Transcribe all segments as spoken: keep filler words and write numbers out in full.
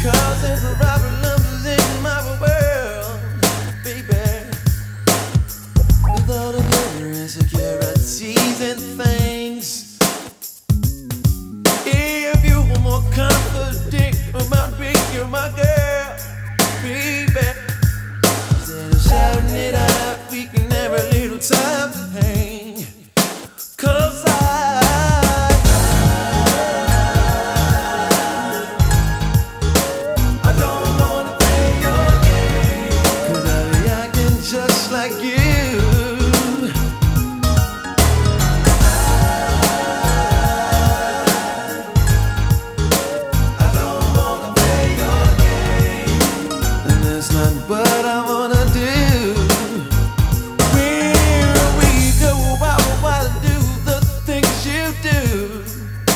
Cause there's a problems in my world, baby. With all the other insecurities and things. If you were more confident about being you're my girl, baby, instead of shouting it out, we can have a little time to hang. Cause I just like you. I don't wanna play your game, and that's not what I wanna do. Where we go, I wanna do the things you do.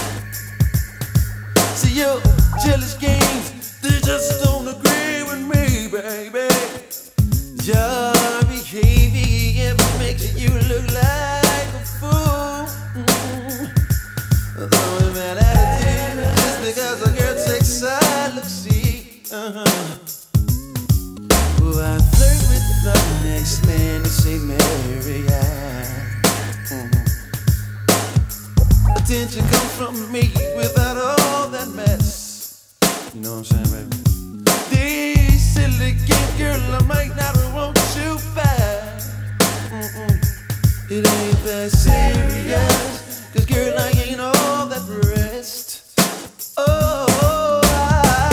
See your jealous games, they just don't agree with me, baby. Your behavior makes you look like a fool. Mm-hmm. Though a bad attitude just because a girl takes a look, see. Uh-huh. Oh, I flirt with the next man to say Mary. Mm-hmm. Attention comes from me without all that mess. You know what I'm saying, baby? These silly game girl, I might not want you back. Mm-mm. It ain't that serious, cause girl, I ain't all that rest. Oh, I,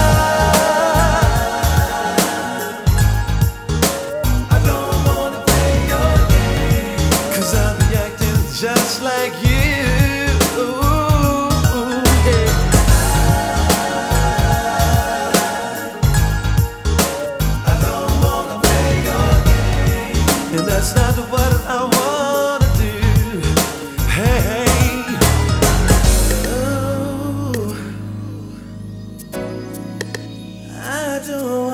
I don't wanna play your game, cause I'll be acting just like you. And that's not what I wanna do. Hey, oh, I don't